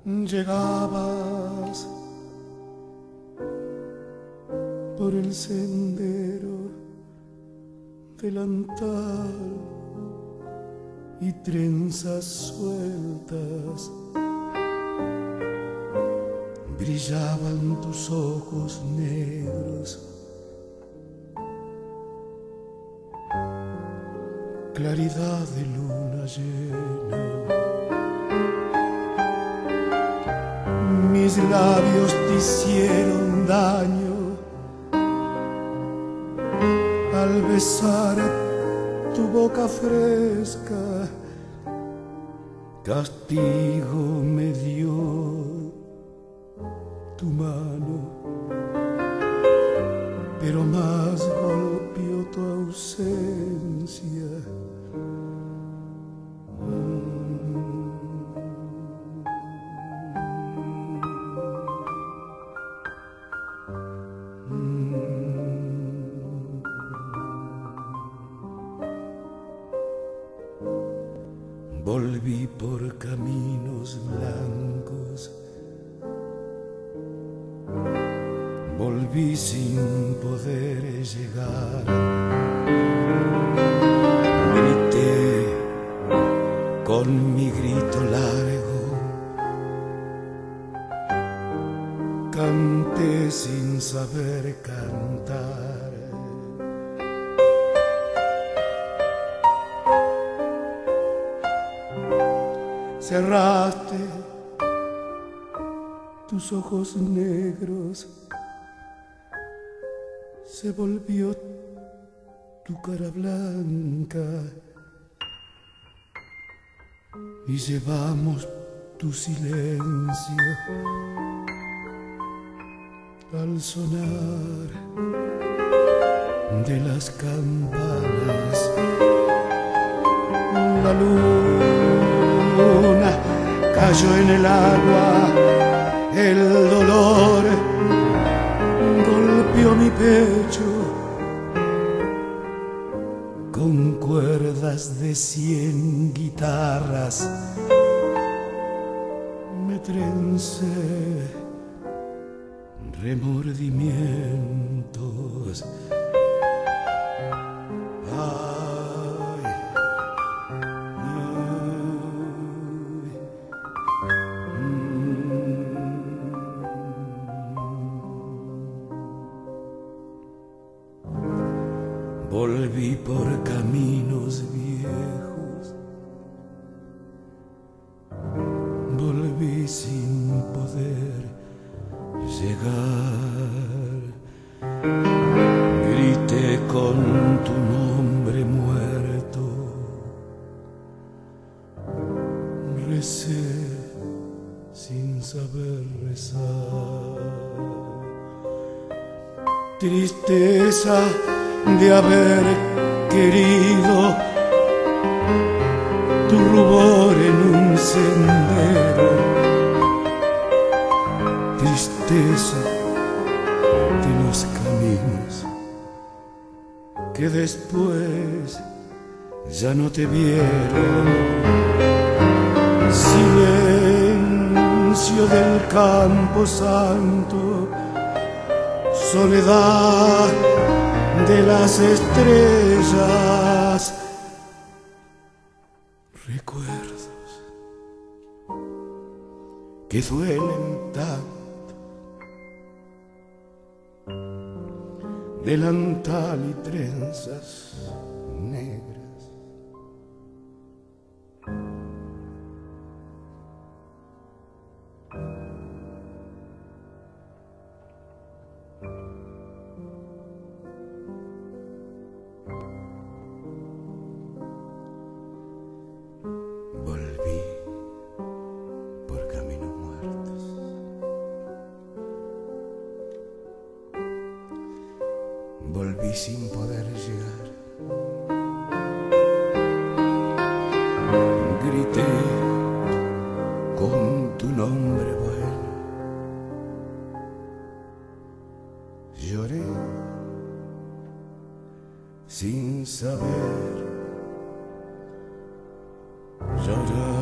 Llegabas por el sendero, delantal y trenzas sueltas, brillaban tus ojos negros, claridad de luna llena. Mis labios te hicieron daño al besar tu boca fresca, castigo me dio tu mano, pero más golpeó tu ausencia. Volví por caminos blancos, volví sin poder llegar. Grité con mi grito largo, canté sin saber cantar. Cerraste tus ojos negros, se volvió tu cara blanca y llevamos tu silencio al sonar de las campanas. La luna cayó en el agua, el dolor golpeó mi pecho con cuerdas de 100 guitarras. Me trencé remordimientos. Volví por caminos viejos, volví sin poder llegar. Grité con tu nombre muerto, recé sin saber rezar. Tristeza de haber querido tu rubor en un sendero, tristeza de los caminos que después ya no te vieron. Silencio del campo santo, soledad de las estrellas, recuerdos que duelen tanto, delantal y trenzas negras. Volví por caminos muertos, volví sin poder llegar. Grité con tu nombre bueno, lloré sin saber llorar.